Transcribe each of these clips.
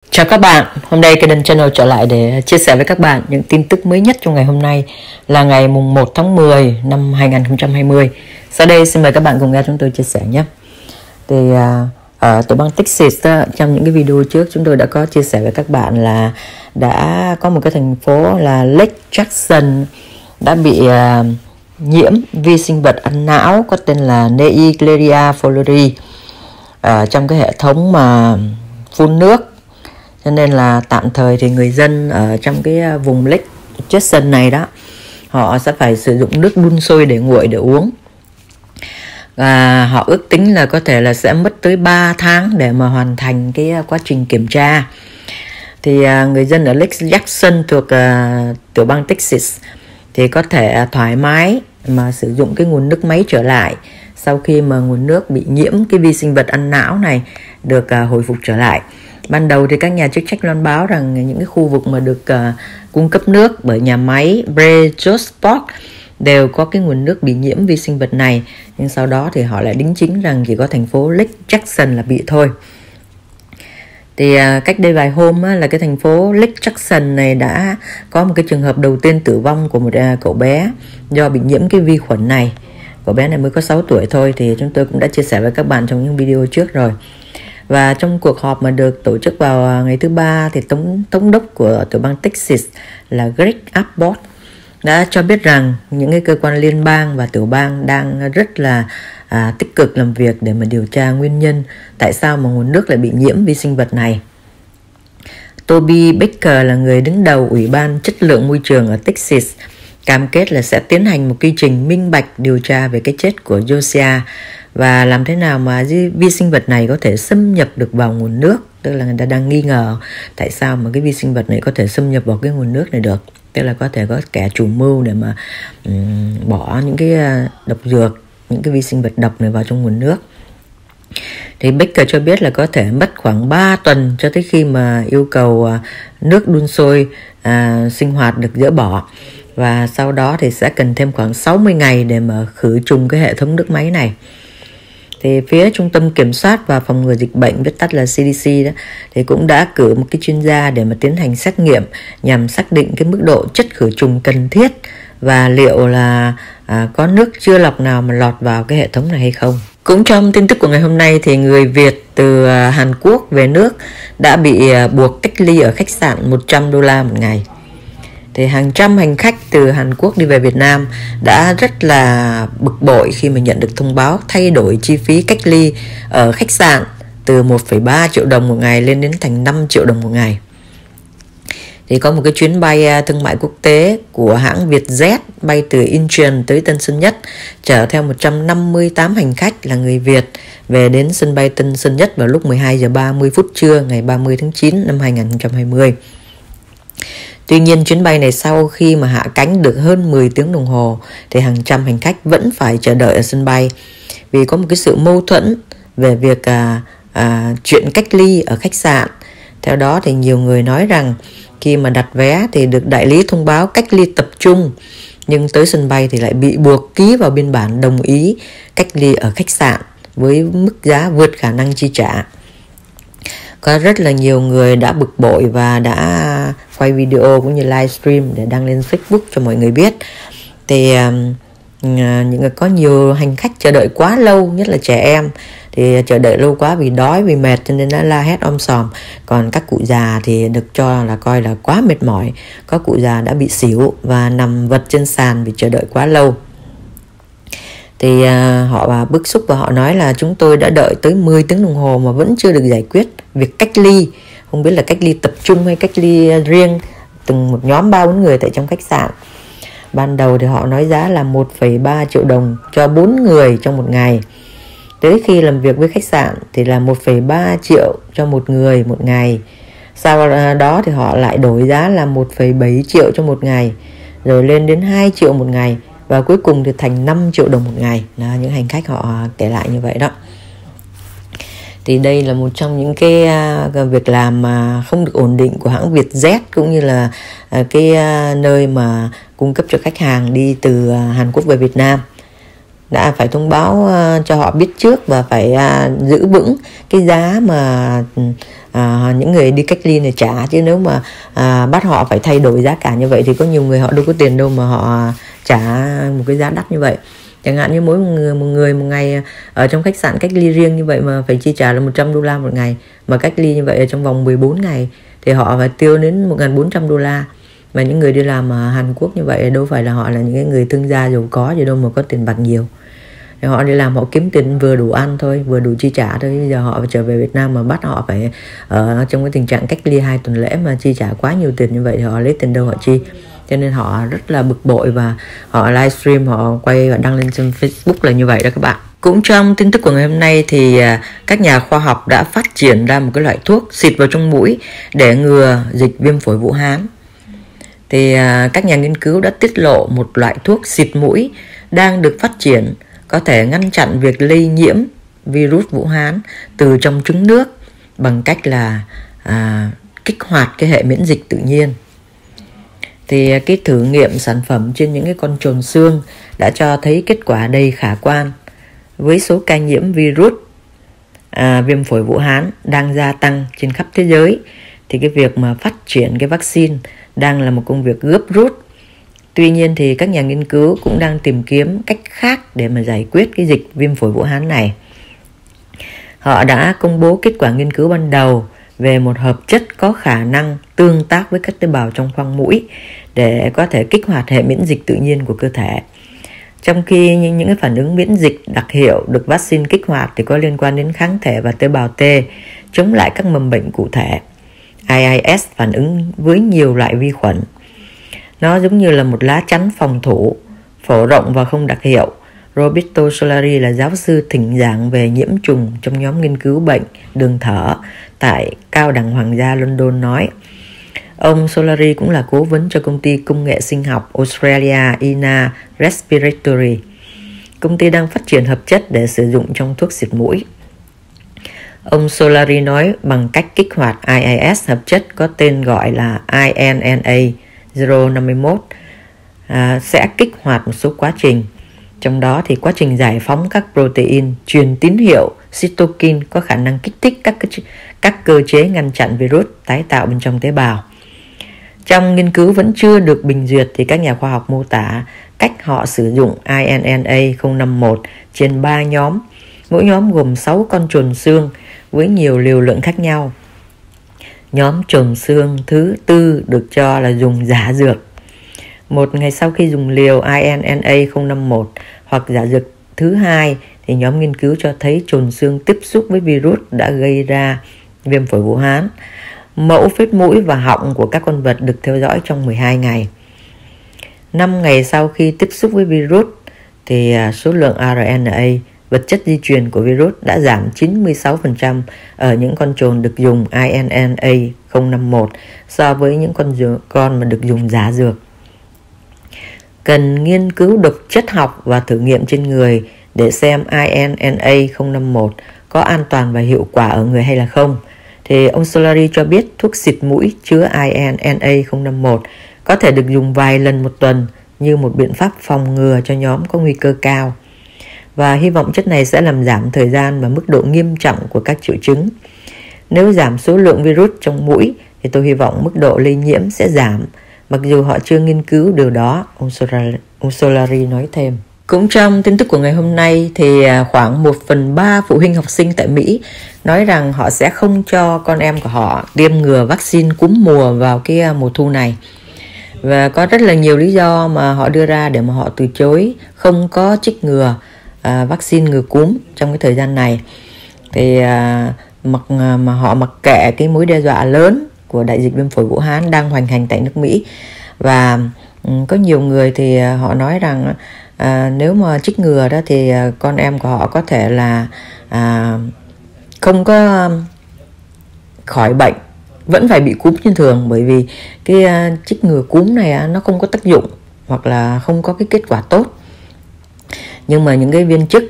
Chào các bạn, hôm nay Kênh Channel trở lại để chia sẻ với các bạn những tin tức mới nhất trong ngày hôm nay là ngày mùng 1 tháng 10 năm 2020. Sau đây xin mời các bạn cùng nghe chúng tôi chia sẻ nhé. Thì ở tiểu bang Texas trong những cái video trước chúng tôi đã có chia sẻ với các bạn là đã có một cái thành phố là Lake Jackson đã bị nhiễm vi sinh vật ăn não có tên là Neisseria fowleri trong cái hệ thống mà phun nước. Cho nên là tạm thời thì người dân ở trong cái vùng Lake Jackson này đó, họ sẽ phải sử dụng nước đun sôi để nguội để uống. Và họ ước tính là có thể là sẽ mất tới 3 tháng để mà hoàn thành cái quá trình kiểm tra. Thì người dân ở Lake Jackson thuộc tiểu bang Texas thì có thể thoải mái mà sử dụng cái nguồn nước máy trở lại sau khi mà nguồn nước bị nhiễm cái vi sinh vật ăn não này được hồi phục trở lại. Ban đầu thì các nhà chức trách loan báo rằng những cái khu vực mà được cung cấp nước bởi nhà máy Bridgeport đều có cái nguồn nước bị nhiễm vi sinh vật này, nhưng sau đó thì họ lại đính chính rằng chỉ có thành phố Lake Jackson là bị thôi. Thì cách đây vài hôm là cái thành phố Lake Jackson này đã có một cái trường hợp đầu tiên tử vong của một cậu bé do bị nhiễm cái vi khuẩn này. Cậu bé này mới có 6 tuổi thôi, thì chúng tôi cũng đã chia sẻ với các bạn trong những video trước rồi. Và trong cuộc họp mà được tổ chức vào ngày thứ Ba thì thống đốc của tiểu bang Texas là Greg Abbott đã cho biết rằng những cái cơ quan liên bang và tiểu bang đang rất là tích cực làm việc để mà điều tra nguyên nhân tại sao mà nguồn nước lại bị nhiễm vi sinh vật này. Toby Baker là người đứng đầu Ủy ban Chất lượng Môi trường ở Texas cam kết là sẽ tiến hành một quy trình minh bạch điều tra về cái chết của Josiah và làm thế nào mà vi sinh vật này có thể xâm nhập được vào nguồn nước. Tức là người ta đang nghi ngờ tại sao mà cái vi sinh vật này có thể xâm nhập vào cái nguồn nước này được. Tức là có thể có kẻ chủ mưu để mà bỏ những cái độc dược, những cái vi sinh vật độc này vào trong nguồn nước. Thì Baker cho biết là có thể mất khoảng 3 tuần cho tới khi mà yêu cầu nước đun sôi sinh hoạt được dỡ bỏ. Và sau đó thì sẽ cần thêm khoảng 60 ngày để mà khử trùng cái hệ thống nước máy này. Thì phía Trung tâm Kiểm soát và Phòng ngừa Dịch bệnh, viết tắt là CDC đó, thì cũng đã cử một cái chuyên gia để mà tiến hành xét nghiệm nhằm xác định cái mức độ chất khử trùng cần thiết và liệu là có nước chưa lọc nào mà lọt vào cái hệ thống này hay không. Cũng trong tin tức của ngày hôm nay thì người Việt từ Hàn Quốc về nước đã bị buộc cách ly ở khách sạn $100 một ngày. Thì hàng trăm hành khách từ Hàn Quốc đi về Việt Nam đã rất là bực bội khi mà nhận được thông báo thay đổi chi phí cách ly ở khách sạn từ 1,3 triệu đồng một ngày lên đến thành 5 triệu đồng một ngày. Thì có một cái chuyến bay thương mại quốc tế của hãng Vietjet bay từ Incheon tới Tân Sơn Nhất chở theo 158 hành khách là người Việt về đến sân bay Tân Sơn Nhất vào lúc 12 giờ 30 phút trưa ngày 30 tháng 9 năm 2020. Tuy nhiên chuyến bay này sau khi mà hạ cánh được hơn 10 tiếng đồng hồ thì hàng trăm hành khách vẫn phải chờ đợi ở sân bay vì có một cái sự mâu thuẫn về việc chuyện cách ly ở khách sạn. Theo đó thì nhiều người nói rằng khi mà đặt vé thì được đại lý thông báo cách ly tập trung, nhưng tới sân bay thì lại bị buộc ký vào biên bản đồng ý cách ly ở khách sạn với mức giá vượt khả năng chi trả. Có rất là nhiều người đã bực bội và đã quay video cũng như livestream để đăng lên Facebook cho mọi người biết. Thì có nhiều hành khách chờ đợi quá lâu, nhất là trẻ em thì chờ đợi lâu quá vì đói vì mệt cho nên đã la hét om sòm. Còn các cụ già thì được cho là coi là quá mệt mỏi, có cụ già đã bị xỉu và nằm vật trên sàn vì chờ đợi quá lâu. Thì họ bức xúc và họ nói là chúng tôi đã đợi tới 10 tiếng đồng hồ mà vẫn chưa được giải quyết việc cách ly. Không biết là cách ly tập trung hay cách ly riêng từng một nhóm 3-4 người tại trong khách sạn. Ban đầu thì họ nói giá là 1,3 triệu đồng cho 4 người trong một ngày. Tới khi làm việc với khách sạn thì là 1,3 triệu cho một người một ngày. Sau đó thì họ lại đổi giá là 1,7 triệu cho một ngày, rồi lên đến 2 triệu một ngày, và cuối cùng thì thành 5 triệu đồng một ngày. Là những hành khách họ kể lại như vậy đó. Thì đây là một trong những cái việc làm mà không được ổn định của hãng Vietjet, cũng như là cái nơi mà cung cấp cho khách hàng đi từ Hàn Quốc về Việt Nam. Đã phải thông báo cho họ biết trước và phải giữ vững cái giá mà những người đi cách ly này trả, chứ nếu mà bắt họ phải thay đổi giá cả như vậy thì có nhiều người họ đâu có tiền đâu mà họ trả một cái giá đắt như vậy. Chẳng hạn như mỗi một người một ngày ở trong khách sạn cách ly riêng như vậy mà phải chi trả là 100 đô la một ngày, mà cách ly như vậy ở trong vòng 14 ngày thì họ phải tiêu đến 1.400 đô la. Mà những người đi làm ở Hàn Quốc như vậy đâu phải là họ là những cái người thương gia giàu có gì đâu mà có tiền bạc nhiều. Thì họ đi làm họ kiếm tiền vừa đủ ăn thôi, vừa đủ chi trả thôi. Bây giờ họ phải trở về Việt Nam mà bắt họ phải ở trong cái tình trạng cách ly 2 tuần lễ mà chi trả quá nhiều tiền như vậy thì họ lấy tiền đâu họ chi. Cho nên họ rất là bực bội và họ livestream, họ quay và đăng lên trên Facebook là như vậy đó các bạn. Cũng trong tin tức của ngày hôm nay thì các nhà khoa học đã phát triển ra một cái loại thuốc xịt vào trong mũi để ngừa dịch viêm phổi Vũ Hán. Thì các nhà nghiên cứu đã tiết lộ một loại thuốc xịt mũi đang được phát triển có thể ngăn chặn việc lây nhiễm virus Vũ Hán từ trong trứng nước bằng cách là kích hoạt cái hệ miễn dịch tự nhiên. Thì cái thử nghiệm sản phẩm trên những cái con chồn xương đã cho thấy kết quả đầy khả quan. Với số ca nhiễm virus viêm phổi Vũ Hán đang gia tăng trên khắp thế giới thì cái việc mà phát triển cái vaccine đang là một công việc gấp rút. Tuy nhiên thì các nhà nghiên cứu cũng đang tìm kiếm cách khác để mà giải quyết cái dịch viêm phổi Vũ Hán này. Họ đã công bố kết quả nghiên cứu ban đầu về một hợp chất có khả năng tương tác với các tế bào trong khoang mũi để có thể kích hoạt hệ miễn dịch tự nhiên của cơ thể. Trong khi những cái phản ứng miễn dịch đặc hiệu được vaccine kích hoạt thì có liên quan đến kháng thể và tế bào T chống lại các mầm bệnh cụ thể. IIS phản ứng với nhiều loại vi khuẩn. Nó giống như là một lá chắn phòng thủ, phổ rộng và không đặc hiệu. Roberto Solari là giáo sư thỉnh giảng về nhiễm trùng trong nhóm nghiên cứu bệnh đường thở tại Cao đẳng Hoàng gia London nói. Ông Solari cũng là cố vấn cho công ty công nghệ sinh học Australia INA Respiratory. Công ty đang phát triển hợp chất để sử dụng trong thuốc xịt mũi. Ông Solari nói bằng cách kích hoạt IIS, hợp chất có tên gọi là INNA 051 sẽ kích hoạt một số quá trình. Trong đó thì quá trình giải phóng các protein truyền tín hiệu cytokine có khả năng kích thích các cơ chế ngăn chặn virus tái tạo bên trong tế bào. Trong nghiên cứu vẫn chưa được bình duyệt thì các nhà khoa học mô tả cách họ sử dụng INNA 051 trên 3 nhóm. Mỗi nhóm gồm 6 con chồn xương với nhiều liều lượng khác nhau. Nhóm chồn xương thứ 4 được cho là dùng giả dược. Một ngày sau khi dùng liều INNA 051 hoặc giả dược thứ 2 thì nhóm nghiên cứu cho thấy chồn xương tiếp xúc với virus đã gây ra viêm phổi Vũ Hán. Mẫu phết mũi và họng của các con vật được theo dõi trong 12 ngày. 5 ngày sau khi tiếp xúc với virus thì số lượng RNA, vật chất di truyền của virus đã giảm 96% ở những con chồn được dùng INNA 051 so với những con mà được dùng giả dược. Cần nghiên cứu độc chất học và thử nghiệm trên người để xem INNA 051 có an toàn và hiệu quả ở người hay là không. Thì ông Solari cho biết thuốc xịt mũi chứa INNA 051 có thể được dùng vài lần một tuần như một biện pháp phòng ngừa cho nhóm có nguy cơ cao. Và hy vọng chất này sẽ làm giảm thời gian và mức độ nghiêm trọng của các triệu chứng. Nếu giảm số lượng virus trong mũi thì tôi hy vọng mức độ lây nhiễm sẽ giảm, mặc dù họ chưa nghiên cứu điều đó, ông Solari nói thêm. Cũng trong tin tức của ngày hôm nay thì khoảng 1/3 phụ huynh học sinh tại Mỹ nói rằng họ sẽ không cho con em của họ tiêm ngừa vaccine cúm mùa vào cái mùa thu này. Và có rất là nhiều lý do mà họ đưa ra để mà họ từ chối không có trích ngừa vaccine ngừa cúm trong cái thời gian này. Thì mà họ mặc kệ cái mối đe dọa lớn của đại dịch viêm phổi Vũ Hán đang hoành hành tại nước Mỹ. Và có nhiều người thì họ nói rằng nếu mà trích ngừa đó thì con em của họ có thể là không có khỏi bệnh, vẫn phải bị cúm như thường, bởi vì cái trích ngừa cúm này nó không có tác dụng hoặc là không có cái kết quả tốt. Nhưng mà những cái viên chức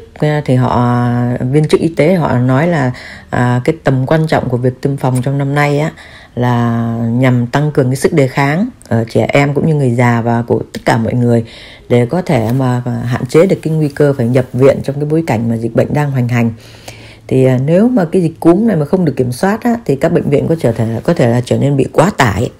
y tế họ nói là cái tầm quan trọng của việc tiêm phòng trong năm nay là nhằm tăng cường cái sức đề kháng ở trẻ em cũng như người già và của tất cả mọi người, để có thể mà hạn chế được cái nguy cơ phải nhập viện trong cái bối cảnh mà dịch bệnh đang hoành hành. Thì nếu mà cái dịch cúm này mà không được kiểm soát á, thì các bệnh viện có thể là trở nên bị quá tải.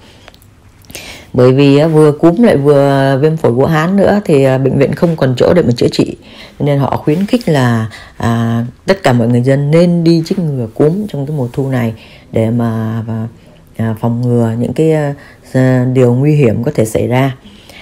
Bởi vì vừa cúm lại vừa viêm phổi Vũ Hán nữa thì bệnh viện không còn chỗ để mà chữa trị, nên họ khuyến khích là tất cả mọi người dân nên đi chích ngừa cúm trong cái mùa thu này để mà phòng ngừa những cái điều nguy hiểm có thể xảy ra.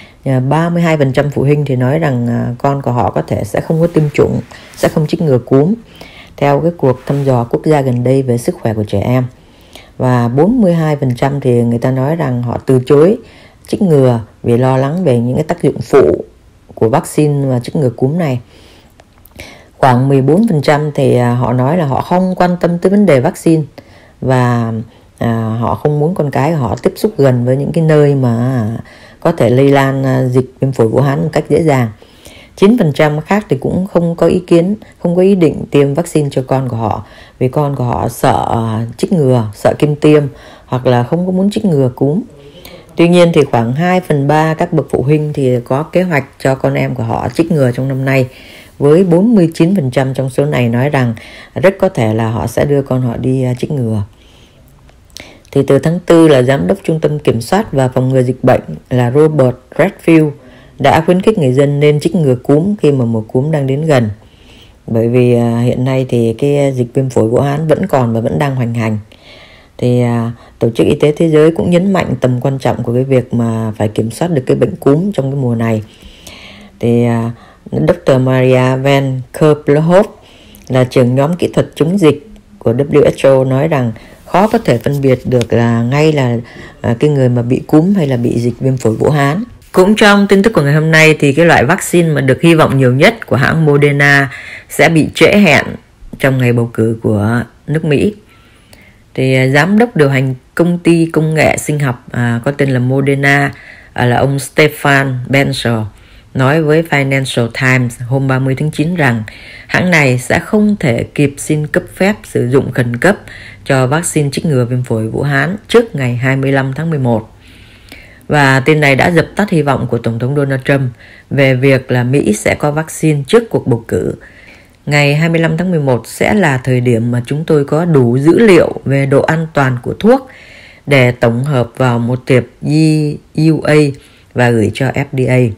32% phụ huynh thì nói rằng con của họ có thể sẽ không có tiêm chủng, sẽ không chích ngừa cúm theo cái cuộc thăm dò quốc gia gần đây về sức khỏe của trẻ em. Và 42% thì người ta nói rằng họ từ chối chích ngừa vì lo lắng về những cái tác dụng phụ của vaccine và chích ngừa cúm này. Khoảng 14% thì họ nói là họ không quan tâm tới vấn đề vaccine và họ không muốn con cái của họ tiếp xúc gần với những cái nơi mà có thể lây lan dịch viêm phổi Vũ Hán một cách dễ dàng. 9% khác thì cũng không có ý định tiêm vaccine cho con của họ vì con của họ sợ chích ngừa, sợ kim tiêm hoặc là không có muốn chích ngừa cúm. Tuy nhiên thì khoảng 2/3 các bậc phụ huynh thì có kế hoạch cho con em của họ chích ngừa trong năm nay, với 49% trong số này nói rằng rất có thể là họ sẽ đưa con họ đi chích ngừa. Thì từ tháng 4 là Giám đốc Trung tâm Kiểm soát và Phòng ngừa Dịch bệnh là Robert Redfield đã khuyến khích người dân nên chích ngừa cúm khi mà mùa cúm đang đến gần. Bởi vì hiện nay thì cái dịch viêm phổi Vũ Hán vẫn còn và vẫn đang hoành hành. Thì Tổ chức Y tế Thế giới cũng nhấn mạnh tầm quan trọng của cái việc mà phải kiểm soát được cái bệnh cúm trong cái mùa này. Thì Dr. Maria Van Kerkhove là trưởng nhóm kỹ thuật chống dịch của WHO nói rằng khó có thể phân biệt được là ngay là cái người mà bị cúm hay là bị dịch viêm phổi Vũ Hán. Cũng trong tin tức của ngày hôm nay thì cái loại vaccine mà được hy vọng nhiều nhất của hãng Moderna sẽ bị trễ hẹn trong ngày bầu cử của nước Mỹ. Thì giám đốc điều hành công ty công nghệ sinh học có tên là Moderna là ông Stefan Bancel nói với Financial Times hôm 30 tháng 9 rằng hãng này sẽ không thể kịp xin cấp phép sử dụng khẩn cấp cho vaccine chích ngừa viêm phổi Vũ Hán trước ngày 25 tháng 11. Và tin này đã dập tắt hy vọng của Tổng thống Donald Trump về việc là Mỹ sẽ có vaccine trước cuộc bầu cử. Ngày 25 tháng 11 sẽ là thời điểm mà chúng tôi có đủ dữ liệu về độ an toàn của thuốc để tổng hợp vào một tiệp EUA và gửi cho FDA,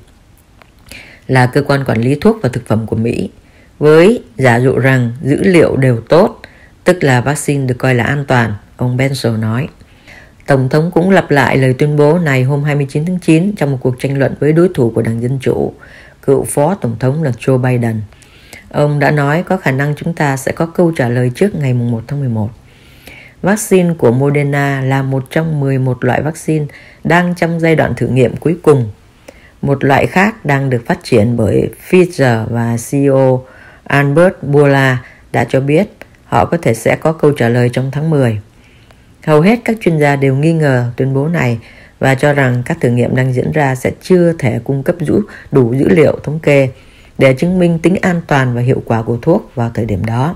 là cơ quan quản lý thuốc và thực phẩm của Mỹ, với giả dụ rằng dữ liệu đều tốt, tức là vaccine được coi là an toàn, ông Bancel nói. Tổng thống cũng lặp lại lời tuyên bố này hôm 29 tháng 9 trong một cuộc tranh luận với đối thủ của Đảng Dân Chủ, cựu phó tổng thống là Joe Biden. Ông đã nói có khả năng chúng ta sẽ có câu trả lời trước ngày 1 tháng 11. Vaccine của Moderna là một trong 11 loại vaccine đang trong giai đoạn thử nghiệm cuối cùng. Một loại khác đang được phát triển bởi Pfizer và CEO Albert Bourla đã cho biết họ có thể sẽ có câu trả lời trong tháng 10. Hầu hết các chuyên gia đều nghi ngờ tuyên bố này và cho rằng các thử nghiệm đang diễn ra sẽ chưa thể cung cấp đủ dữ liệu thống kê để chứng minh tính an toàn và hiệu quả của thuốc vào thời điểm đó.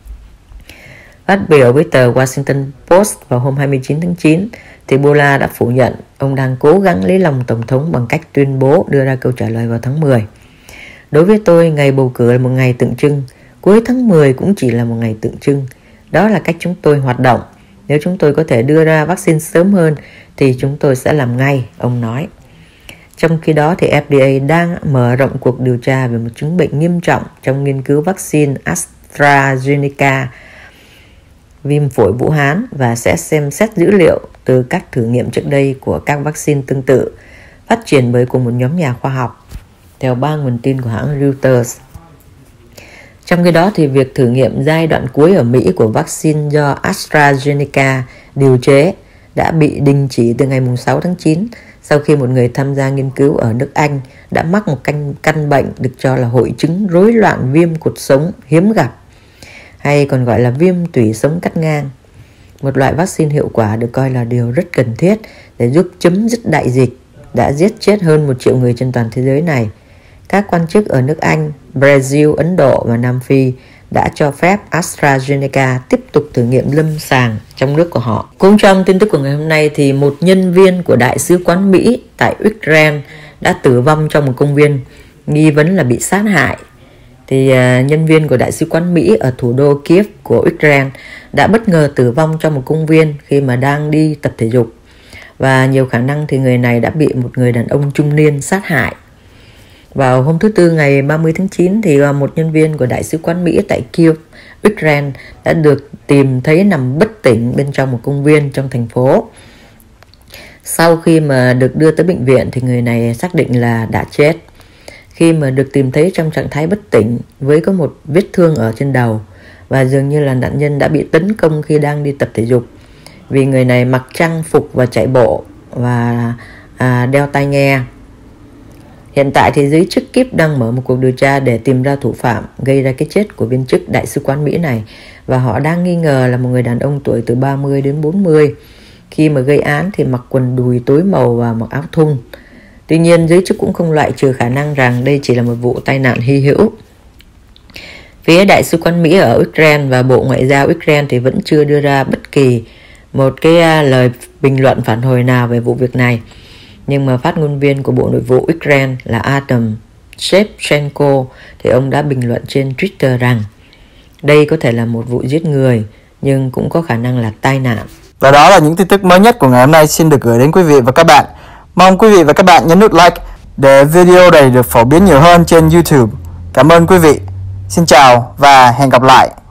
Phát biểu với tờ Washington Post vào hôm 29 tháng 9, thì Bourla đã phủ nhận ông đang cố gắng lấy lòng Tổng thống bằng cách tuyên bố đưa ra câu trả lời vào tháng 10. Đối với tôi, ngày bầu cử là một ngày tượng trưng, cuối tháng 10 cũng chỉ là một ngày tượng trưng. Đó là cách chúng tôi hoạt động. Nếu chúng tôi có thể đưa ra vaccine sớm hơn thì chúng tôi sẽ làm ngay, ông nói. Trong khi đó thì FDA đang mở rộng cuộc điều tra về một chứng bệnh nghiêm trọng trong nghiên cứu vaccine AstraZeneca viêm phổi Vũ Hán và sẽ xem xét dữ liệu từ các thử nghiệm trước đây của các vaccine tương tự phát triển bởi cùng một nhóm nhà khoa học, theo ba nguồn tin của hãng Reuters. Trong khi đó thì việc thử nghiệm giai đoạn cuối ở Mỹ của vaccine do AstraZeneca điều chế đã bị đình chỉ từ ngày 6 tháng 9 sau khi một người tham gia nghiên cứu ở nước Anh đã mắc một căn bệnh được cho là hội chứng rối loạn viêm cột sống hiếm gặp, hay còn gọi là viêm tủy sống cắt ngang. Một loại vaccine hiệu quả được coi là điều rất cần thiết để giúp chấm dứt đại dịch đã giết chết hơn 1 triệu người trên toàn thế giới này. Các quan chức ở nước Anh, Brazil, Ấn Độ và Nam Phi đã cho phép AstraZeneca tiếp tục thử nghiệm lâm sàng trong nước của họ. Cũng trong tin tức của ngày hôm nay thì một nhân viên của Đại sứ quán Mỹ tại Ukraine đã tử vong trong một công viên, nghi vấn là bị sát hại. thì nhân viên của Đại sứ quán Mỹ ở thủ đô Kiev của Ukraine đã bất ngờ tử vong trong một công viên khi mà đang đi tập thể dục. Và nhiều khả năng thì người này đã bị một người đàn ông trung niên sát hại. Vào hôm thứ Tư ngày 30 tháng 9 thì một nhân viên của Đại sứ quán Mỹ tại Kiev, Ukraine đã được tìm thấy nằm bất tỉnh bên trong một công viên trong thành phố. Sau khi mà được đưa tới bệnh viện thì người này xác định là đã chết. Khi mà được tìm thấy trong trạng thái bất tỉnh với có một vết thương ở trên đầu, và dường như là nạn nhân đã bị tấn công khi đang đi tập thể dục, vì người này mặc trang phục và chạy bộ và đeo tai nghe. Hiện tại thì giới chức Kiev đang mở một cuộc điều tra để tìm ra thủ phạm gây ra cái chết của viên chức Đại sứ quán Mỹ này, và họ đang nghi ngờ là một người đàn ông tuổi từ 30 đến 40. Khi mà gây án thì mặc quần đùi tối màu và mặc áo thun. Tuy nhiên, giới chức cũng không loại trừ khả năng rằng đây chỉ là một vụ tai nạn hy hữu. Phía Đại sứ quán Mỹ ở Ukraine và Bộ Ngoại giao Ukraine thì vẫn chưa đưa ra bất kỳ một cái lời bình luận phản hồi nào về vụ việc này. Nhưng mà phát ngôn viên của Bộ Nội vụ Ukraine là Adam Shevchenko thì ông đã bình luận trên Twitter rằng đây có thể là một vụ giết người, nhưng cũng có khả năng là tai nạn. Và đó là những tin tức mới nhất của ngày hôm nay xin được gửi đến quý vị và các bạn. Mong quý vị và các bạn nhấn nút like để video này được phổ biến nhiều hơn trên YouTube. Cảm ơn quý vị. Xin chào và hẹn gặp lại.